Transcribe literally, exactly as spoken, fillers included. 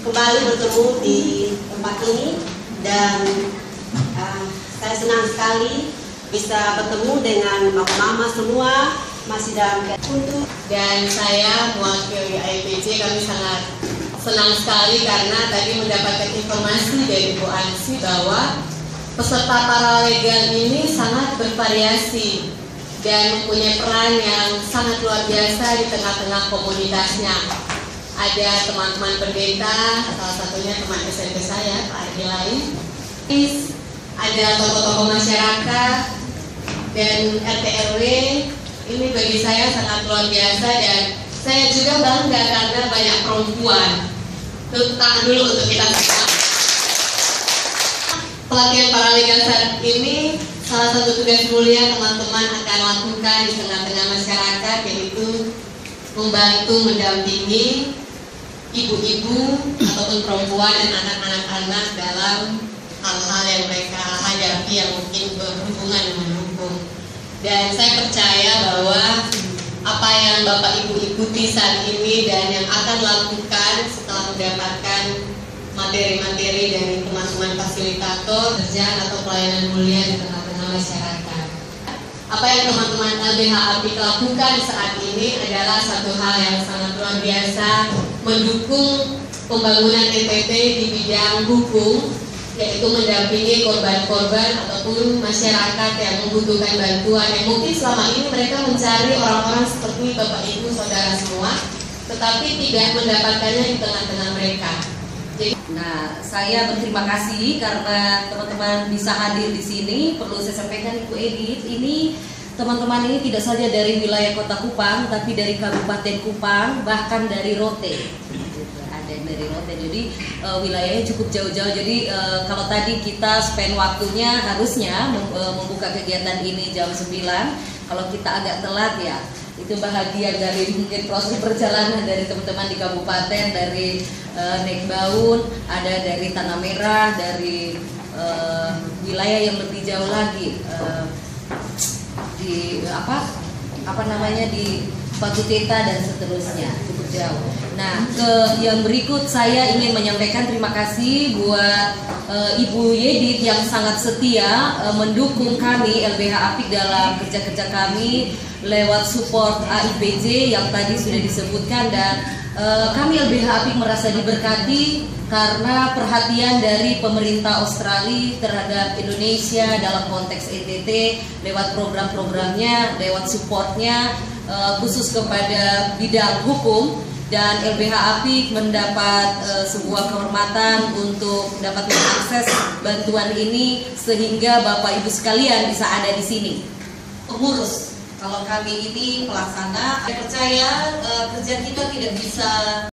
kembali bertemu di tempat ini dan uh, saya senang sekali bisa bertemu dengan bapak mama semua masih dalam untuk dan saya mewakili I P J. Kami sangat senang sekali karena tadi mendapatkan informasi dari Bu Ansi bahwa peserta paralegal ini sangat bervariasi dan mempunyai peran yang sangat luar biasa di tengah-tengah komunitasnya. Ada teman-teman pendeta, salah satunya teman S M P saya, Pak Ardi lain, ada tokoh-tokoh masyarakat dan R T R W. Ini bagi saya sangat luar biasa dan saya juga bangga karena banyak perempuan. Tepuk tangan dulu untuk kita semua. Pelatihan paralegal saat ini salah satu tugas mulia teman-teman akan lakukan di tengah-tengah masyarakat, yaitu membantu mendampingi ibu-ibu ataupun perempuan dan anak-anak dalam hal-hal yang mereka hadapi yang mungkin berhubungan dengan hukum. Dan saya percaya bahwa apa yang Bapak Ibu ikuti saat ini dan yang akan lakukan setelah mendapatkan materi-materi dari teman-teman fasilitator kerjaan atau pelayanan mulia di tengah-tengah masyarakat. Apa yang teman-teman L B H Apik lakukan saat ini adalah satu hal yang sangat luar biasa, mendukung pembangunan N T T di bidang hukum, yaitu mendampingi korban-korban ataupun masyarakat yang membutuhkan bantuan yang mungkin selama ini mereka mencari orang-orang seperti Bapak Ibu Saudara semua, tetapi tidak mendapatkannya di tengah-tengah mereka. Jadi, nah, saya berterima kasih karena teman-teman bisa hadir di sini. Perlu saya sampaikan Ibu Edith, ini teman-teman ini tidak saja dari wilayah Kota Kupang, tapi dari Kabupaten Kupang, bahkan dari Rote. Ada yang dari Rote, jadi e, wilayahnya cukup jauh-jauh. Jadi e, kalau tadi kita spend waktunya harusnya mem, e, membuka kegiatan ini jam sembilan, kalau kita agak telat ya itu bahagian dari mungkin proses perjalanan dari teman-teman di kabupaten, dari e, Nekbaun, ada dari Tanah Merah, dari e, wilayah yang lebih jauh lagi, e, di apa apa namanya di Batu Teta dan seterusnya, cukup jauh. Nah, ke yang berikut saya ingin menyampaikan terima kasih buat e, Ibu Yedit yang sangat setia e, mendukung kami L B H Apik dalam kerja-kerja kami lewat support A I P J yang tadi sudah disebutkan, dan e, kami L B H Apik merasa diberkati karena perhatian dari pemerintah Australia terhadap Indonesia dalam konteks N T T lewat program-programnya, lewat supportnya e, khusus kepada bidang hukum, dan L B H Apik mendapat e, sebuah kehormatan untuk dapat mengakses bantuan ini sehingga Bapak Ibu sekalian bisa ada di sini. Pengurus, kalau kami ini pelaksana, saya percaya e, kerja kita tidak bisa